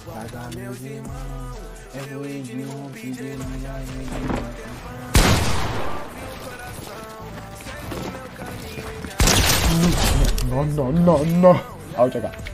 Guarda meus irmãos, é o Edinho que domina em No, no, no, no. I'll check out.